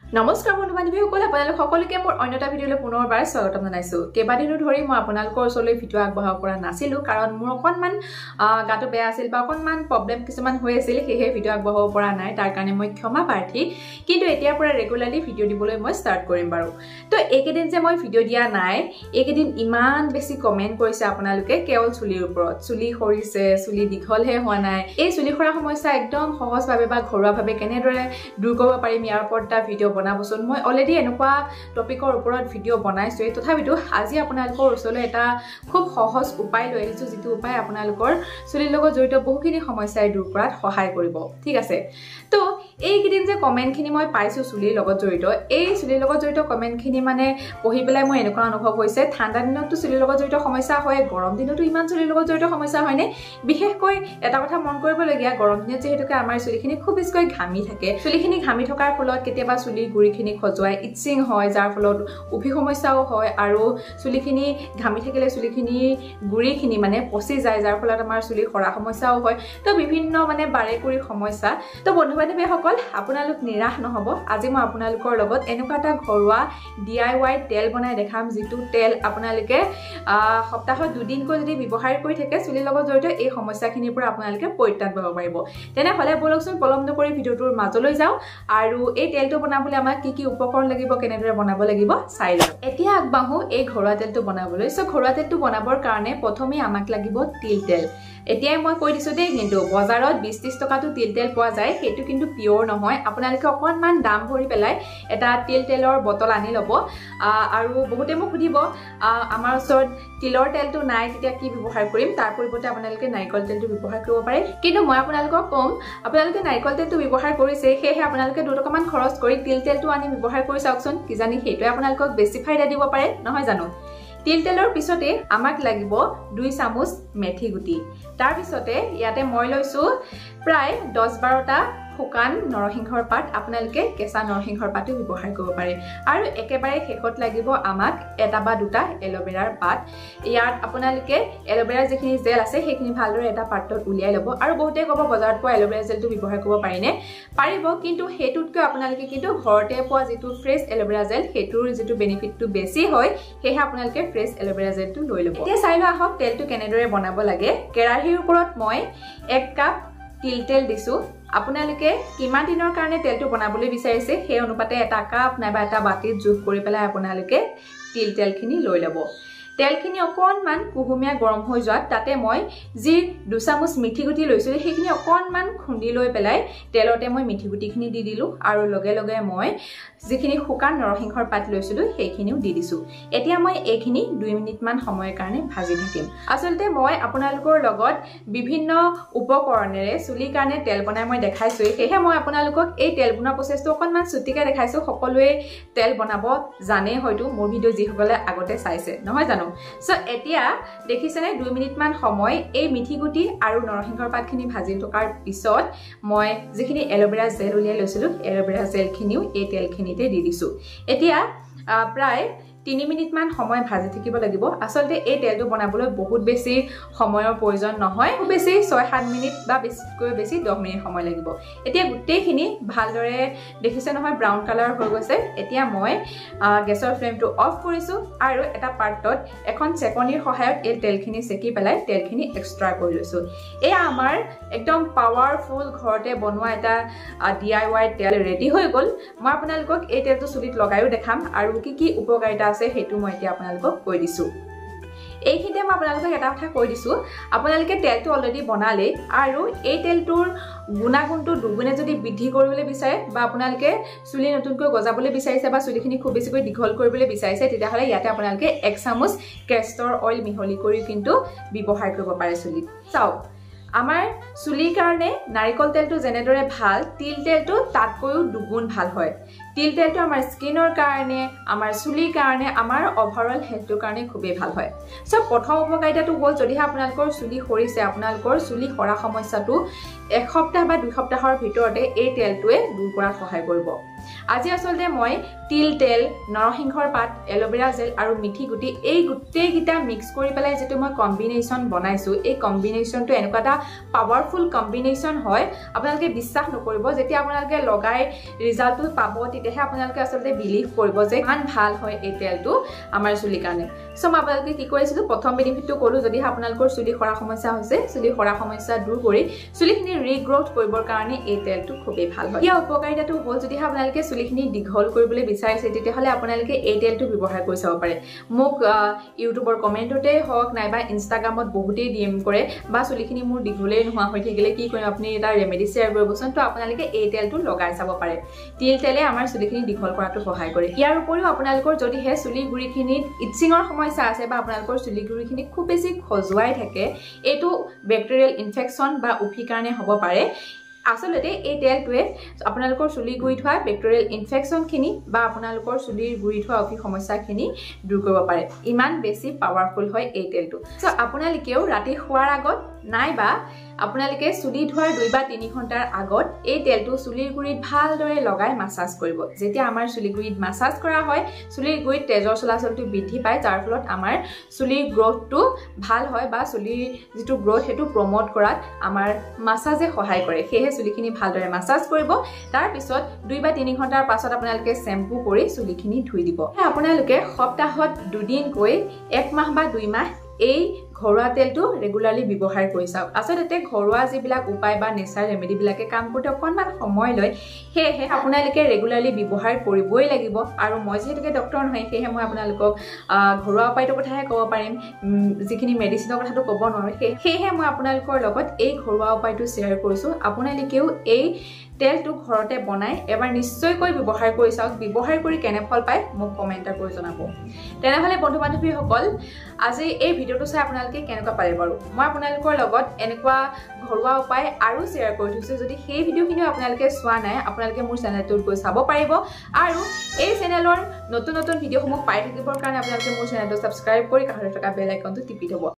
নমস্কাৰ বন্ধু-বান্ধৱীসকল, আপোনালোক সকলোকে মোৰ অন্যটা ভিডিঅ'লৈ পুনৰবাৰ স্বাগতম জনাইছো। কেইবাদিনো ধৰি মই আপোনালোকৰ ওচৰলৈ ভিডিঅ' আগবঢ়াব পৰা নাছিলো কাৰণ মোৰ অকণমান গাটো বেয়া আছিল বা অকণমান প্ৰব্লেম কিছুমান হৈ আছিল, সেয়েহে ভিডিঅ' আগবঢ়াব পৰা নাই। তাৰ কাৰণে মই ক্ষমা প্ৰাৰ্থী, কিন্তু এতিয়াৰ পৰা ৰেগুলাৰলি ভিডিঅ' দিবলৈ মই ষ্টাৰ্ট কৰিম বাৰু। তো এইকেইদিন যে মই ভিডিঅ' দিয়া নাই, এইকেইদিন ইমান বেছি কমেণ্ট কৰিছে আপোনালোকে কেৱল চুলিৰ ওপৰত। চুলি সৰিছে, চুলি দীঘলহে হোৱা নাই। এই চুলি সৰা সমস্যা একদম সহজভাৱে বা ঘৰুৱাভাৱে কেনেদৰে দূৰ কৰিব পাৰিম ইয়াৰ ওপৰত এটা ভিডিঅ' বনাবচোন। মই অলৰেডি এনেকুৱা টপিকৰ ওপৰত ভিডিঅ' বনাইছোৱেই, তথাপিতো আজি আপোনালোকৰ ওচৰলৈ এটা খুব সহজ উপায় লৈ আহিছো, যিটো উপায় আপোনালোকৰ চুলিৰ লগত জড়িত বহুখিনি সমস্যাই দূৰ কৰাত সহায় কৰিব। ঠিক আছে, তো এইকেইদিন যে কমেণ্টখিনি মই পাইছোঁ চুলিৰ লগত জড়িত, এই চুলিৰ লগত জড়িত কমেণ্টখিনি মানে পঢ়ি পেলাই মই এনেকুৱা অনুভৱ হৈছে, ঠাণ্ডা দিনততো চুলিৰ লগত জড়িত সমস্যা হয়, গৰম দিনতো ইমান চুলিৰ লগত জড়িত সমস্যা হয়নে? বিশেষকৈ এটা কথা মন কৰিবলগীয়া, গৰম দিনত যিহেতুকে আমাৰ চুলিখিনি খুব বেছিকৈ ঘামি থাকে, চুলিখিনি ঘামি থকাৰ ফলত কেতিয়াবা চুলিৰ গুৰিখিনি খজুৱাই, ইটচিং হয়, যাৰ ফলত উফি সমস্যাও হয়, আৰু চুলিখিনি ঘামি থাকিলে চুলিখিনি গুৰিখিনি মানে পচি যায়, যাৰ ফলত আমাৰ চুলি সৰা সমস্যাও হয়। তো বিভিন্ন মানে বাৰেকুৰি সমস্যা। তো বন্ধু-বান্ধৱীসকল, আপোনালোক নিৰাশ নহ'ব। আজি মই আপোনালোকৰ লগত এনেকুৱা এটা ঘৰুৱা DIY তেল বনাই দেখাম, যিটো তেল আপোনালোকে সপ্তাহত 2 দিনকৈ যদি ব্যৱহাৰ কৰি থাকে, চুলিৰ লগত জড়িত এই সমস্যাখিনিৰ পৰা আপোনালোকে পৰিত্ৰাণ পাব পাৰিব। তেনেহ'লে বলকচোন পলম নকৰি ভিডিঅ'টোৰ মাজলৈ যাওঁ আৰু এই তেলটো বনাবলৈ আমাক কি উপকৰণ লাগিব, কেনেদৰে বনাব লাগিব চাই লওঁ। এতিয়া আগবাঢ়ো এই ঘৰুৱা তেলটো বনাবলৈ। সো ঘৰুৱা তেলটো বনাবৰ কাৰণে প্ৰথমে আমাক লাগিব তিল তেল। এতিয়াই মই কৈ দিছোঁ দেই, কিন্তু বজাৰত 20-30 টকাটো তিল তেল পোৱা যায়, সেইটো কিন্তু পিয়ৰ নহয়। আপোনালোকে অকণমান দাম ভৰি পেলাই এটা তিল তেলৰ বটল আনি ল'ব। আৰু বহুতে মোক সুধিব, আমাৰ ওচৰত তিলৰ তেলটো নাই, তেতিয়া কি ব্যৱহাৰ কৰিম? তাৰ পৰিৱৰ্তে আপোনালোকে নাৰিকল তেলটো ব্যৱহাৰ কৰিব পাৰে। কিন্তু মই আপোনালোকক ক'ম, আপোনালোকে নাৰিকল তেলটো ব্যৱহাৰ কৰিছে, সেয়েহে আপোনালোকে 2 টকামান খৰচ কৰি তিল তেলটো আনি ব্যৱহাৰ কৰি চাওকচোন, কিজানি সেইটোৱে আপোনালোকক বেছি ফাইদা দিব পাৰে, নহয় জানো? তিল তেলৰ পিছতে আমাক লাগিব 2 চামুচ মেথি গুটি। তাৰ পিছতে ইয়াতে মই লৈছোঁ প্ৰায় 10-12টা শুকান নৰসিংহৰ পাত। আপোনালোকে কেঁচা নৰসিংহৰ পাতো ব্যৱহাৰ কৰিব পাৰে। আৰু একেবাৰে শেষত লাগিব আমাক 1 বা 2টা এল'ভেৰাৰ পাত। ইয়াত আপোনালোকে এল'ভেৰাৰ যিখিনি জেল আছে সেইখিনি ভালদৰে এটা পাত্ৰত উলিয়াই ল'ব। আৰু বহুতে ক'ব, বজাৰত পোৱা এল'ভেৰা জেলটো ব্যৱহাৰ কৰিব পাৰিনে? পাৰিব, কিন্তু সেইটোতকৈ আপোনালোকে কিন্তু ঘৰতে পোৱা যিটো ফ্ৰেছ এল'ভেৰা জেল, সেইটোৰ যিটো বেনিফিটটো বেছি হয়, সেয়েহে আপোনালোকে ফ্ৰেছ এল'ভেৰা জেলটো লৈ ল'ব। এতিয়া চাই লোৱা আহক তেলটো কেনেদৰে বনাব লাগে। কেৰাহীৰ ওপৰত মই 1 কাপ তিল তেল দিছোঁ। আপোনালোকে কিমান দিনৰ কাৰণে তেলটো বনাবলৈ বিচাৰিছে, সেই অনুপাতে 1 কাপ নাইবা 1 বাতিত জোখ কৰি পেলাই আপোনালোকে তিল তেলখিনি লৈ ল'ব। তেলখিনি অকণমান কুহুমীয়া গৰম হৈ যোৱাত তাতে মই যি 2 চামুচ মিঠি গুটি লৈছিলোঁ, সেইখিনি অকণমান খুন্দি লৈ পেলাই তেলতে মই মিঠি গুটিখিনি দি দিলোঁ। আৰু লগে লগে মই যিখিনি শুকান নৰসিংহৰ পাত লৈছিলোঁ সেইখিনিও দি দিছোঁ। এতিয়া মই এইখিনি 2 মিনিটমান সময়ৰ কাৰণে ভাজি থাকিম। আচলতে মই আপোনালোকৰ লগত বিভিন্ন উপকৰণেৰে চুলিৰ কাৰণে তেল বনাই মই দেখাইছোঁৱেই, সেয়েহে মই আপোনালোকক এই তেল বনোৱা প্ৰচেছটো অকণমান চুটিকৈ দেখাইছোঁ। সকলোৱে তেল বনাব জানে হয়তো, মোৰ ভিডিঅ' যিসকলে আগতে চাইছে, নহয় জানো? সো এতিয়া দেখিছেনে 2 মিনিটমান সময় এই মিঠি গুটি আৰু নৰসিংহৰ পাতখিনি ভাজি থকাৰ পিছত মই যিখিনি এল'ভেৰা জেল উলিয়াই লৈছিলোঁ, এল'ভেৰা জেলখিনিও এই তেলখিনিতে দি দিছোঁ। এতিয়া প্ৰায় 3 মিনিটমান সময় ভাজি থাকিব লাগিব। আচলতে এই তেলটো বনাবলৈ বহুত বেছি সময়ৰ প্ৰয়োজন নহয়, খুব বেছি 6-7 মিনিট বা বেছিতকৈ বেছি 10 মিনিট সময় লাগিব। এতিয়া গোটেইখিনি ভালদৰে দেখিছে নহয়, ব্ৰাউন কালাৰ হৈ গৈছে। এতিয়া মই গেছৰ ফ্লেমটো অফ কৰিছোঁ আৰু এটা পাত্ৰত এখন চেকনিৰ সহায়ত এই তেলখিনি চেকি পেলাই তেলখিনি এক্সট্ৰা কৰি লৈছোঁ। এয়া আমাৰ একদম পাৱাৰফুল ঘৰতে বনোৱা এটা DIY তেল ৰেডি হৈ গ'ল। মই আপোনালোকক এই তেলটো চুলিত লগাইও দেখাম আৰু কি উপকাৰিতা আছে সেইটো মই এতিয়া আপোনালোকক কৈ দিছোঁ। এইখিনিতে মই আপোনালোকক এটা কথা কৈ দিছোঁ, আপোনালোকে তেলটো অলৰেডি বনালেই, আৰু এই তেলটোৰ গুণাগুণটো দুগুণে যদি বৃদ্ধি কৰিবলৈ বিচাৰে বা আপোনালোকে চুলি নতুনকৈ গজাবলৈ বিচাৰিছে বা চুলিখিনি খুব বেছিকৈ দীঘল কৰিবলৈ বিচাৰিছে, তেতিয়াহ'লে ইয়াতে আপোনালোকে 1 চামুচ কেষ্টৰ অইল মিহলি কৰি কিন্তু ব্যৱহাৰ কৰিব পাৰে চুলিত। চাওক, আমাৰ চুলিৰ কাৰণে নাৰিকল তেলটো যেনেদৰে ভাল, তিল তেলটো তাতকৈও দুগুণ ভাল হয়। তিল তেলটো আমাৰ স্কিনৰ কাৰণে, আমাৰ চুলিৰ কাৰণে, আমাৰ অভাৰঅল হেল্থৰ কাৰণে খুবেই ভাল হয়। সো প্ৰথম উপকাৰিতাটো হ'ল, যদিহে আপোনালোকৰ চুলি সৰিছে, আপোনালোকৰ চুলি সৰা সমস্যাটো 1 সপ্তাহ বা 2 সপ্তাহৰ ভিতৰতে এই তেলটোৱে দূৰ কৰাত সহায় কৰিব। আজি আসলতে মই তিল তেল নৰসিংহৰ পাত এলোভেৰা জেল আৰু মিঠি গুটি এই গুটেইকিটা মিক্স কৰি পেলাই যেটো মই কম্বিনেশন বনাইছো এই কম্বিনেশনটো এনেকুৱা এটা পাৱাৰফুল কম্বিনেশন হয় আপোনালোকে বিশ্বাস নকৰিব যেতিয়া আপোনালোকে লগাই ৰিজাল্টটো পাব তেতিয়াহে আপোনালোকে আসলতে বিলিভ কৰিব যে ইমান ভাল হয় এই তেলটো আমাৰ চুলিৰ কাৰণে সো মই আপোনালোকে কি কৰিছিলো প্ৰথম বেনিফিটটো কলো যদি আপোনালোকৰ চুলি খৰা সমস্যা হৈছে চুলি খৰা সমস্যা দূৰ কৰি চুলিখিনি ৰিগ্ৰোথ কৰিবৰ কাৰণে এই তেলটো খুবেই ভাল হয় ইয়াৰ উপকাৰিতাটো হ'ল যদি আপোনালোকে চুলিখিনি দীঘল কৰিবলৈ বিচাৰিছে তেতিয়াহলে আপোনালোকে এই তেলটো ব্যৱহাৰ কৰি চাব পাৰে মোক ইউটিউবৰ কমেন্টতে হওক নাইবা ইনষ্টাগ্ৰামত বহুতেই ডিএম কৰে বা চুলিখিনি মোৰ দীঘলে নোহোৱা হৈ থাকিলে কি কৰিম আপুনি এটা ৰেমেডি শ্বেয়াৰ কৰিবচোন তো আপোনালোকে এই তেলটো লগাই চাব পাৰে তিল তেলে আমাৰ চুলিখিনি দীঘল কৰাটো সহায় কৰে ইয়াৰ উপৰিও আপোনালোকৰ যদি হে চুলি গুৰিখিনিত ইচিঙৰ সমস্যা আছে বা আপোনালোকৰ চুলি গুৰিখিনি খুব বেছি খজুৱাই থাকে এটো ব্যাকটেৰিয়েল ইনফেকচন বা উফি কাৰণে হ'ব পাৰে আসলতে এই তেলটোৱে আপোনালোকৰ চুলি গুৰিত হোৱা ব্যাকটেৰিয়েল ইনফেকচনখিনি বা আপোনালোকৰ চুলিৰ গুৰিত হোৱা উফি সমস্যাখিনি দূৰ কৰিব পাৰে ইমান বেছি পাৱাৰফুল হয় এই তেলটো সো আপোনালোকেও ৰাতি শুৱাৰ আগত নাইবা আপোনালোকে চুলি ধোৱাৰ 2 বা 3 ঘণ্টাৰ আগত এই তেলটো চুলিৰ গুৰিত ভালদৰে লগাই মাসাজ কৰিব যেতিয়া আমাৰ চুলিৰ গুৰিত মাসাজ কৰা হয় চুলিৰ গুৰিত তেজৰ চলাচলটো বৃদ্ধি পায় যাৰ ফলত আমাৰ চুলিৰ গ্ৰোথটো ভাল হয় বা চুলিৰ যেটো গ্ৰোথ হেতু প্ৰমোট কৰাত আমাৰ মাসাজে সহায় কৰে সেয়ে চুলিখিনি ভালদৰে মাসাজ কৰিব তাৰ পিছত 2 বা 3 ঘণ্টাৰ পাছত আপোনালোকে শ্যাম্পু কৰি চুলিখিনি ধুই দিব আপোনালোকে সপ্তাহত 2 দিন কৈ 1 মাহ বা 2 মাহ এই ঘৰুৱা তেলটো ৰেগুলাৰলি ব্যৱহাৰ কৰি চাওক আসলতে ঘৰুৱা যিবিলাক উপায় বা নেচাৰ ৰেমেডি বিলাকে কাম কৰোতে অকনমান সময় লয় হেহে আপোনালোকে ৰেগুলাৰলি ব্যৱহাৰ কৰিবই লাগিব আৰু মই যেহেতুকে ডক্টৰ নহয় হেহে মই আপোনালোকক ঘৰুৱা উপায়ৰ কথাহে ক'ব পাৰিম যিখিনি মেডিচিনৰ কথাটো ক'ব নোৱাৰো হেহে মই আপোনালোকৰ লগত এই ঘৰুৱা উপায়টো শ্বেয়াৰ কৰিছো আপোনালোকেও এই তেলটো ঘৰতে বনাই এবাৰ নিশ্চয়কৈ ব্যৱহাৰ কৰি চাওক ব্যৱহাৰ কৰি কেনে ফল পায় মোক কমেন্ট কৰি জনাব তেনেহলে বন্ধু বান্ধৱীসকল আজি এই ভিডিওটো চাই আপোনালোকে কেনেকুৱা পালে বাৰু মই আপোনালোকৰ লগত এনেকুৱা ঘৰুৱা উপায় আৰু শ্বেয়াৰ কৰি থৈছো যদি সেই ভিডিওখিনি আপোনালোকে চোৱা নাই আপোনালোকে মোৰ চেনেলটোত গৈ চাব পাৰিব আৰু এই চেনেলৰ নতুন নতুন ভিডিওসমূহ পাই থাকিবৰ কাৰণে আপোনালোকে মোৰ চেনেলটো সাবস্ক্ৰাইব কৰি কাষতে থকা বেল আইকনটো টিপি থব